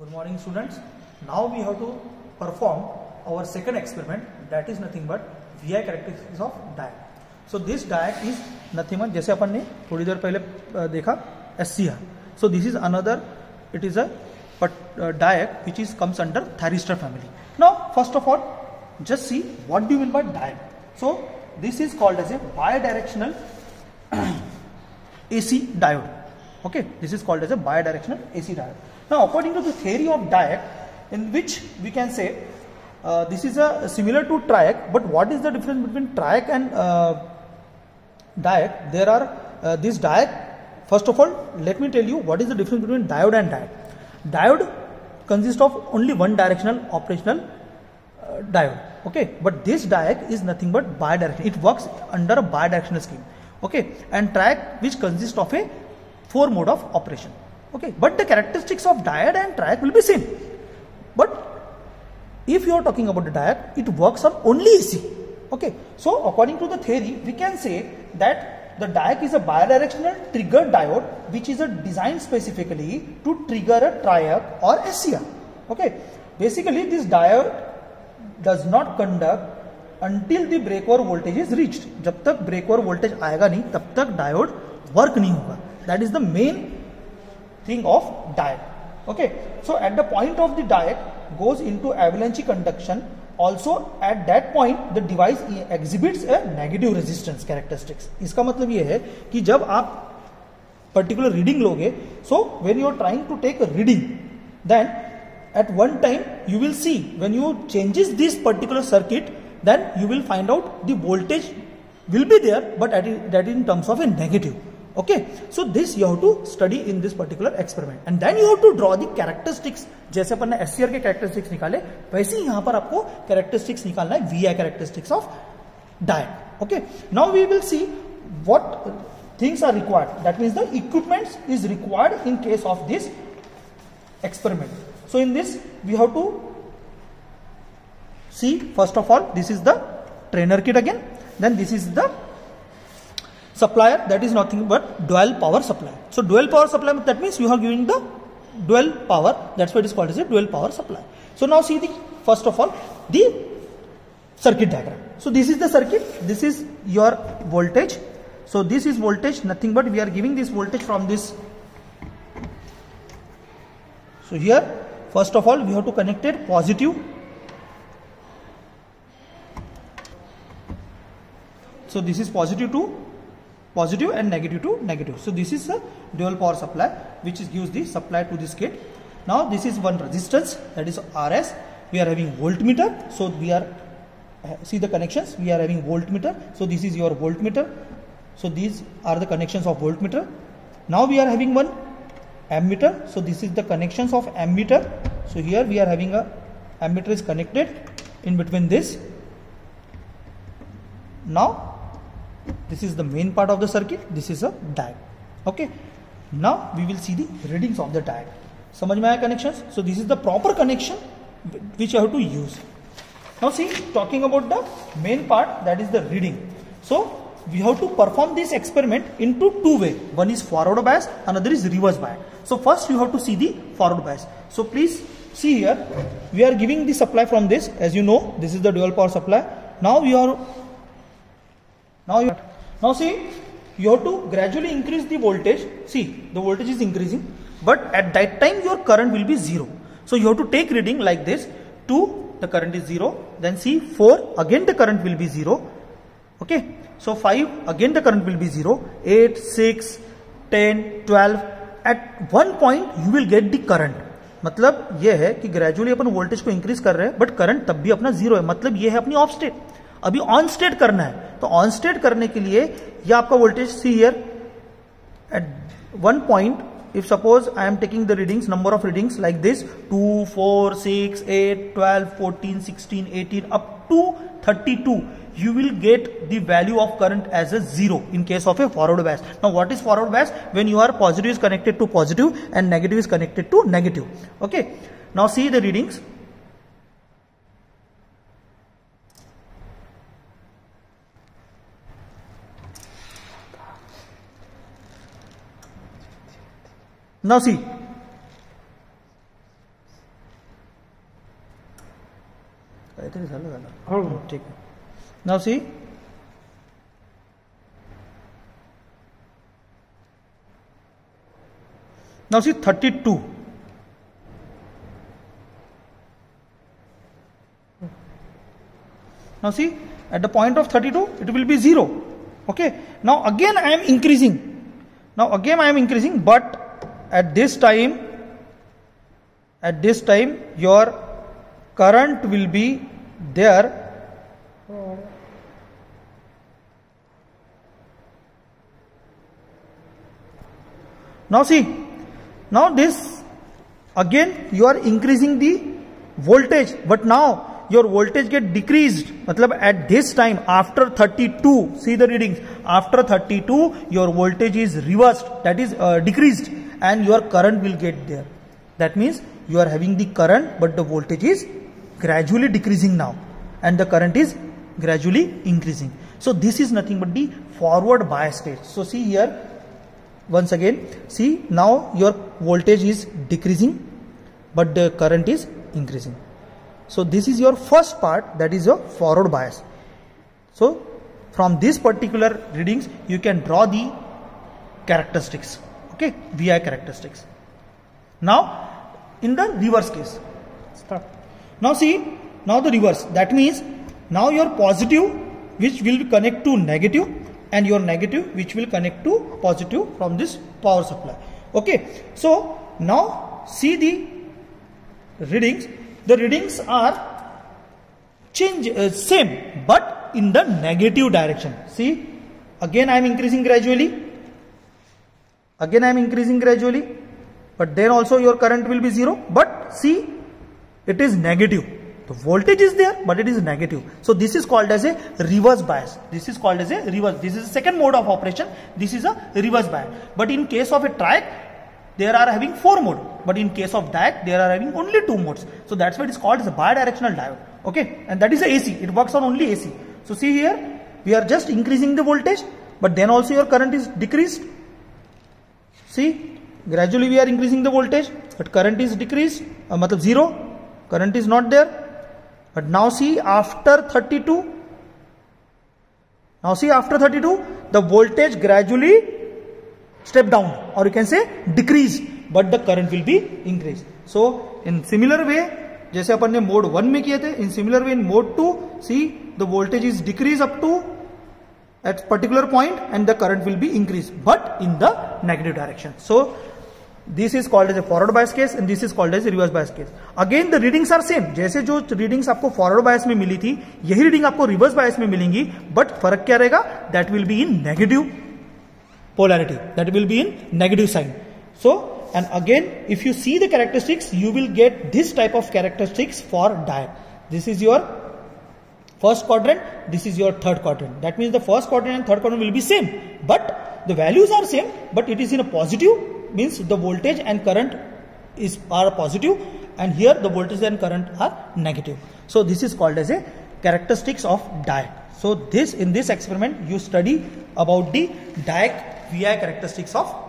Good morning students. Now we have to perform our second experiment, that is nothing but VI characteristics of diag. So this diag is nothing but जैसे अपन ने थोड़ी देर पहले देखा SCR. So this is another, it is a diag which is comes under thyristor family. Now first of all just see what do you mean by diag. So this is called as a bidirectional AC diode. Okay, this is called as a bidirectional AC diode. Now according to the theory of diag, in which we can say this is a similar to triac, but what is the difference between triac and diag? There are this diag. First of all, let me tell you what is the difference between diode and diag. Diode consists of only one directional operational diode. Okay, but this diag is nothing but bidirectional. It works under a bidirectional scheme. Okay, and triac which consists of a 4 mode of operation. Okay, but the characteristics of diode and triac will be same. But if you are talking about the diag, it works on only AC. Okay, so according to the theory, we can say that the diag is a bidirectional trigger diode which is designed specifically to trigger a triac or SCR. Okay, basically this diode does not conduct until the breakover voltage is reached. जब तक breakover voltage आएगा नहीं तब तक diode work नहीं होगा. That is the main thing of diag. Okay, so at the point of the diag goes into avalanche conduction. Also at that point the device exhibits a negative resistance characteristics. इसका मतलब ये है कि जब आप particular reading लोगे, so when you are trying to take a reading, then at one time you will see when you changes this particular circuit, then you will find out the voltage will be there, but that in terms of a negative. Okay, so this you have to study in this particular experiment, and then you have to draw the characteristics. जैसे अपन ने SCR के characteristics निकाले, वैसे ही यहाँ पर आपको characteristics निकालना है VI characteristics of diag. Okay, now we will see what things are required. That means the equipment is required in case of this experiment. So in this we have to see, first of all, this is the trainer kit again. Then this is the supplier, that is nothing but dual power supply. So dual power supply, that means you are giving the dual power, that's why it is called as a dual power supply. So now see the, first of all, the circuit diagram. So this is the circuit, this is your voltage. So this is voltage, nothing but we are giving this voltage from this. So here first of all we have to connect it positive. So this is positive to positive and negative to negative. So this is a dual power supply which gives the supply to this kit. Now this is one resistance, that is RS. We are having voltmeter. So we are, see the connections, we are having voltmeter. So this is your voltmeter. So these are the connections of voltmeter. Now we are having one ammeter. So this is the connections of ammeter. So here we are having a ammeter is connected in between this. Now this is the main part of the circuit, this is a diag. Okay, now we will see the readings of the diag. समझ में आया connections? So this is the proper connection which you have to use. Now see, talking about the main part, that is the reading. So we have to perform this experiment into two ways. One is forward bias, another is reverse bias. So first you have to see the forward bias. So please see here, we are giving the supply from this. As you know, this is the dual power supply. Now see, you have to gradually increase the voltage. See, the voltage is increasing, but at that time your current will be 0. So you have to take reading like this. 2, the current is 0. Then see, 4, again the current will be 0. Okay, so 5, again the current will be 0. 8, 6, 10, 12. At one point you will get the current. मतलब ये है कि gradually अपन voltage को increase कर रहे हैं, but current तब भी अपना 0 है. मतलब ये है अपनी ऑफ स्टेट. अभी ऑन स्टेट करना है, तो ऑन स्टेट करने के लिए ये आपका voltage, see here at one point, if suppose I am taking the readings, number of readings like this 2, 4, 6, 8, 12, 14, 16, 18 up to 32, you will get the value of current as a 0 in case of a forward bias. Now what is forward bias? When your positive is connected to positive and negative is connected to negative. Okay, now see the readings. Now see, काहीतरी झालं ठीक आहे. नाव सी now see 32. Now see at the point of 32 it will be 0. Okay, now again I am increasing. But at this time your current will be there. Now see, now this again you are increasing the voltage, but now your voltage get decreased. Matlab at this time after 32, see the readings, after 32 your voltage is reversed, that is decreased, and your current will get there. That means you are having the current but the voltage is gradually decreasing now and the current is gradually increasing. So this is nothing but the forward bias case. So see here, once again, see now your voltage is decreasing but the current is increasing. So this is your first part, that is your forward bias. So from this particular readings you can draw the characteristics, okay, VI characteristics. Now in the reverse case, start. Now see, now the reverse, that means now your positive which will connect to negative and your negative which will connect to positive from this power supply. Okay, so now see the readings. The readings are same but in the negative direction. See, again I am increasing gradually, but then also your current will be 0, but see it is negative. The voltage is there but it is negative. So this is called as a reverse bias. This is the second mode of operation. This is a reverse bias. But in case of a triac there are having 4 modes, but in case of diac there are having only 2 modes. So that's why it is called as a bidirectional diode. Okay, and that is a AC. It works on only AC. So see here, we are just increasing the voltage, but then also your current is decreased. See, gradually we are increasing the voltage, but current is decreased. Matlab 0, current is not there. But now see after 32, the voltage gradually step down, or you can say decrease, but the current will be increased. So in similar way, जैसे अपन ने mode 1 में किए थे, in similar way in mode 2, see the voltage is decreased up to at particular point and the current will be increased, but in the negative direction. So this is called as a forward bias case and this is called as a reverse bias case. Again the readings are same. जैसे जो readings आपको forward bias में मिली थी, यही reading आपको reverse bias में मिलेंगी, but फर्क क्या रहेगा? That will be in negative polarity, that will be in negative sign. So, and again if you see the characteristics, you will get this type of characteristics for diode. This is your first quadrant, this is your third quadrant. That means the first quadrant and third quadrant will be same, but the values are same, but it is in a positive, means the voltage and current are positive, and here the voltage and current are negative. So this is called as a characteristics of diode. So in this experiment you study about the diode VI characteristics of